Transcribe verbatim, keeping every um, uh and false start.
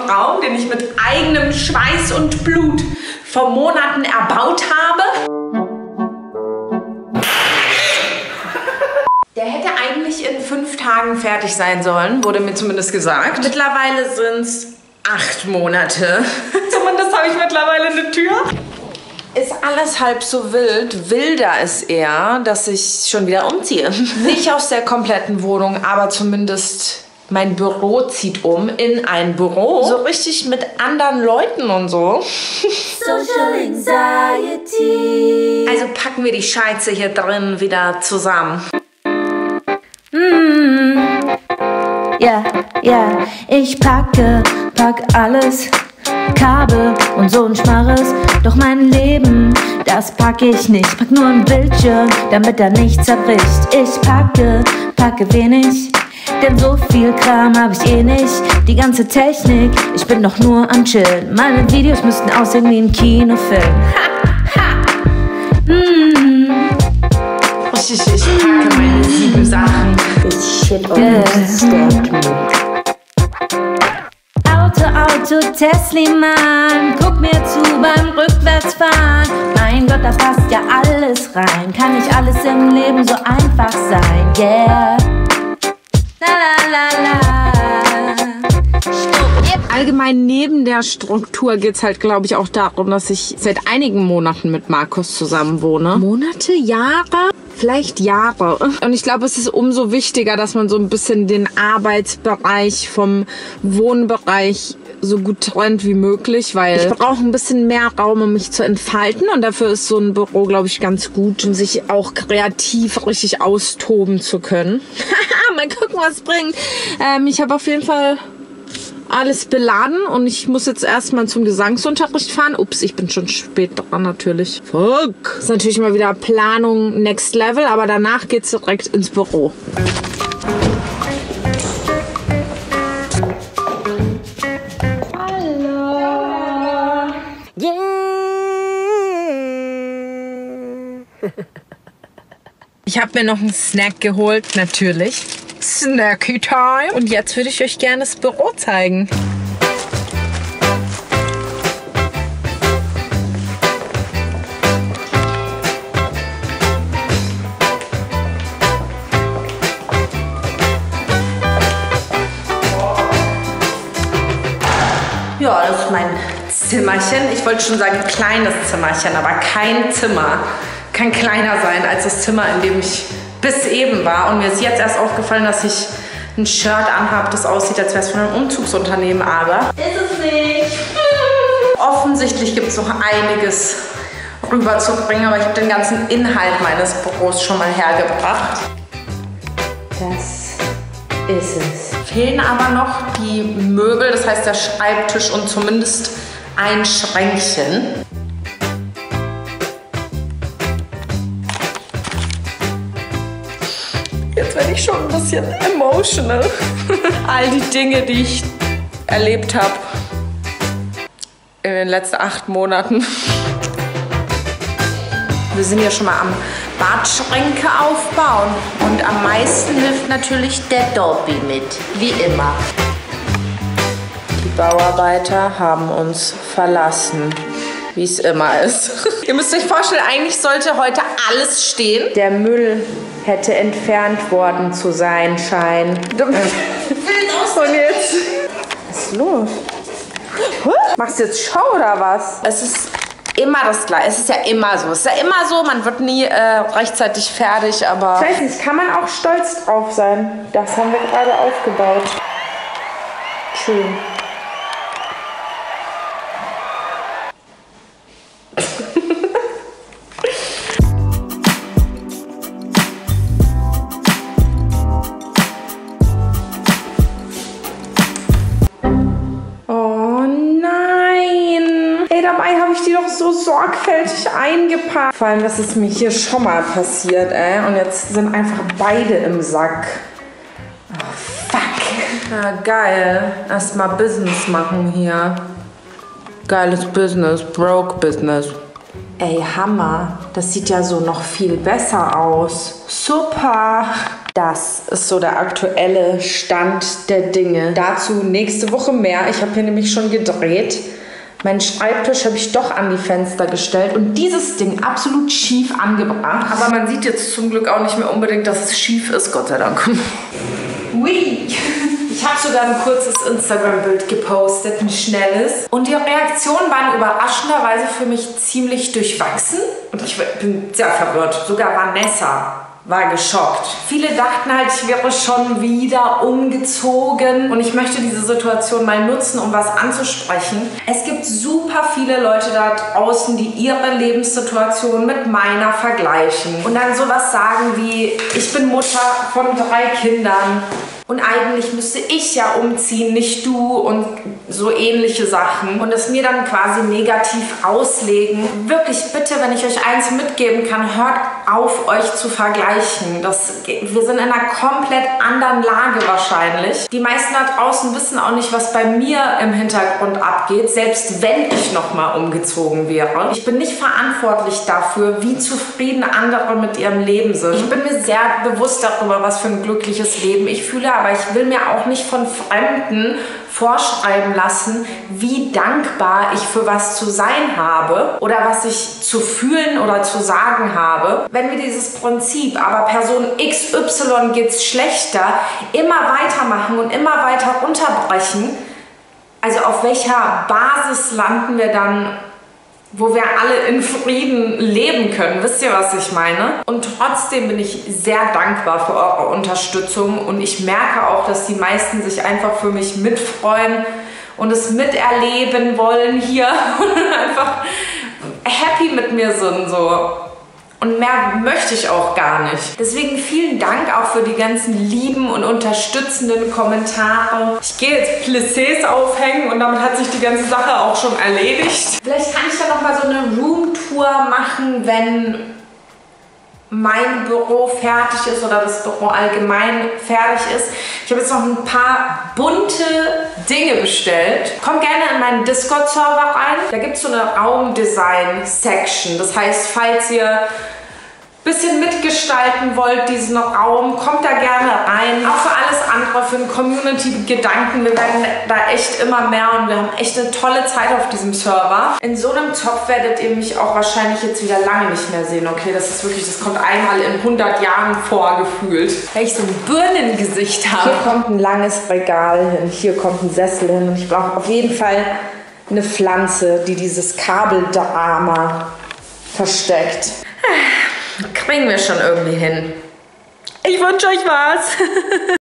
Raum, den ich mit eigenem Schweiß und Blut vor Monaten erbaut habe. Der hätte eigentlich in fünf Tagen fertig sein sollen, wurde mir zumindest gesagt. Mittlerweile sind es acht Monate. Zumindest habe ich mittlerweile eine Tür. Ist alles halb so wild. Wilder ist eher, dass ich schon wieder umziehe. Nicht aus der kompletten Wohnung, aber zumindest mein Büro zieht um in ein Büro. So richtig mit anderen Leuten und so. Social Anxiety. Also packen wir die Scheiße hier drin wieder zusammen. Mm. Ja, ja, ich packe, pack alles, Kabel und so ein Schmarres. Doch mein Leben, das pack ich nicht. Pack nur ein Bildschirm, damit er nicht zerbricht. Ich packe, packe wenig, denn so viel Kram hab ich eh nicht. Die ganze Technik, ich bin doch nur am Chillen. Meine Videos müssten aussehen wie ein Kinofilm. Ha, ha. Mm. Ich, ich, ich packe meine sieben Sachen. This shit almost stabbed me. Auto, Auto, Tesla, Mann, guck mir zu beim Rückwärtsfahren. Mein Gott, da passt ja alles rein. Kann nicht alles im Leben so einfach sein, yeah. La la la la. Allgemein neben der Struktur geht es halt, glaube ich, auch darum, dass ich seit einigen Monaten mit Markus zusammen wohne. Monate, Jahre? Vielleicht Jahre. Und ich glaube, es ist umso wichtiger, dass man so ein bisschen den Arbeitsbereich vom Wohnbereich so gut trennt wie möglich, weil ich brauche ein bisschen mehr Raum, um mich zu entfalten. Und dafür ist so ein Büro, glaube ich, ganz gut, um sich auch kreativ richtig austoben zu können. Mal gucken, was es bringt. Ähm, ich habe auf jeden Fall alles beladen und ich muss jetzt erstmal zum Gesangsunterricht fahren. Ups, ich bin schon spät dran natürlich. Fuck. Ist natürlich mal wieder Planung next level, aber danach geht's direkt ins Büro. Hallo. Yeah. Ich habe mir noch einen Snack geholt, natürlich. Snacky Time. Und jetzt würde ich euch gerne das Büro zeigen. Ja, das ist mein Zimmerchen. Ich wollte schon sagen kleines Zimmerchen, aber kein Zimmer kann kleiner sein als das Zimmer, in dem ich bis eben war. Und mir ist jetzt erst aufgefallen, dass ich ein Shirt anhabe, das aussieht, als wäre es von einem Umzugsunternehmen, aber ist es nicht. Offensichtlich gibt es noch einiges rüberzubringen, aber ich habe den ganzen Inhalt meines Büros schon mal hergebracht. Das ist es. Fehlen aber noch die Möbel, das heißt der Schreibtisch und zumindest ein Schränkchen. Jetzt werde ich schon ein bisschen emotional. All die Dinge, die ich erlebt habe in den letzten acht Monaten. Wir sind ja schon mal am Badschränke aufbauen. Und am meisten hilft natürlich der Dobby mit, wie immer. Die Bauarbeiter haben uns verlassen, wie es immer ist. Ihr müsst euch vorstellen, eigentlich sollte heute alles stehen. Der Müll hätte entfernt worden zu sein scheinen. Und jetzt? Was ist los? Machst du jetzt Show oder was? Es ist immer das Gleiche. Es ist ja immer so. Es ist ja immer so, man wird nie äh, rechtzeitig fertig, aber... Ich weiß nicht, kann man auch stolz drauf sein. Das haben wir gerade aufgebaut. Schön. Dabei habe ich die doch so sorgfältig eingepackt. Vor allem, das ist mir hier schon mal passiert, ey. Und jetzt sind einfach beide im Sack. Oh, fuck. Ja, geil. Erstmal Business machen hier. Geiles Business. Broke Business. Ey, Hammer. Das sieht ja so noch viel besser aus. Super. Das ist so der aktuelle Stand der Dinge. Dazu nächste Woche mehr. Ich habe hier nämlich schon gedreht. Meinen Schreibtisch habe ich doch an die Fenster gestellt und dieses Ding absolut schief angebracht. Aber man sieht jetzt zum Glück auch nicht mehr unbedingt, dass es schief ist, Gott sei Dank. Ui! Ich habe sogar ein kurzes Instagram-Bild gepostet, ein schnelles. Und die Reaktionen waren überraschenderweise für mich ziemlich durchwachsen. Und ich bin sehr verwirrt. Sogar Vanessa war geschockt. Viele dachten halt, ich wäre schon wieder umgezogen. Und ich möchte diese Situation mal nutzen, um was anzusprechen. Es gibt super viele Leute da draußen, die ihre Lebenssituation mit meiner vergleichen. Und dann sowas sagen wie, ich bin Mutter von drei Kindern. Und eigentlich müsste ich ja umziehen, nicht du und so ähnliche Sachen. Und es mir dann quasi negativ auslegen. Wirklich bitte, wenn ich euch eins mitgeben kann, hört auf, euch zu vergleichen. Das, wir sind in einer komplett anderen Lage wahrscheinlich. Die meisten da draußen wissen auch nicht, was bei mir im Hintergrund abgeht, selbst wenn ich nochmal umgezogen wäre. Ich bin nicht verantwortlich dafür, wie zufrieden andere mit ihrem Leben sind. Ich bin mir sehr bewusst darüber, was für ein glückliches Leben ich fühle, aber ich will mir auch nicht von Fremden vorschreiben lassen, wie dankbar ich für was zu sein habe oder was ich zu fühlen oder zu sagen habe. Wenn wir dieses Prinzip, aber Person X Y geht's schlechter, immer weitermachen und immer weiter runterbrechen, also auf welcher Basis landen wir dann, wo wir alle in Frieden leben können. Wisst ihr, was ich meine? Und trotzdem bin ich sehr dankbar für eure Unterstützung und ich merke auch, dass die meisten sich einfach für mich mitfreuen und es miterleben wollen hier und einfach happy mit mir sind so. Und mehr möchte ich auch gar nicht. Deswegen vielen Dank auch für die ganzen lieben und unterstützenden Kommentare. Ich gehe jetzt Plissés aufhängen und damit hat sich die ganze Sache auch schon erledigt. Vielleicht kann ich ja noch mal so eine Roomtour machen, wenn mein Büro fertig ist oder das Büro allgemein fertig ist. Ich habe jetzt noch ein paar bunte Dinge bestellt. Kommt gerne in meinen Discord-Server rein. Da gibt es so eine Raumdesign-Section. Das heißt, falls ihr ein bisschen mitgestalten wollt, diesen Raum, kommt da gerne rein. Auch für alles andere, für den Community-Gedanken. Wir werden da echt immer mehr und wir haben echt eine tolle Zeit auf diesem Server. In so einem Topf werdet ihr mich auch wahrscheinlich jetzt wieder lange nicht mehr sehen. Okay, das ist wirklich, das kommt einmal in hundert Jahren vorgefühlt. Weil ich so ein Birnengesicht habe. Hier kommt ein langes Regal hin, hier kommt ein Sessel hin und ich brauche auf jeden Fall eine Pflanze, die dieses Kabeldrama versteckt. Kriegen wir schon irgendwie hin. Ich wünsche euch was.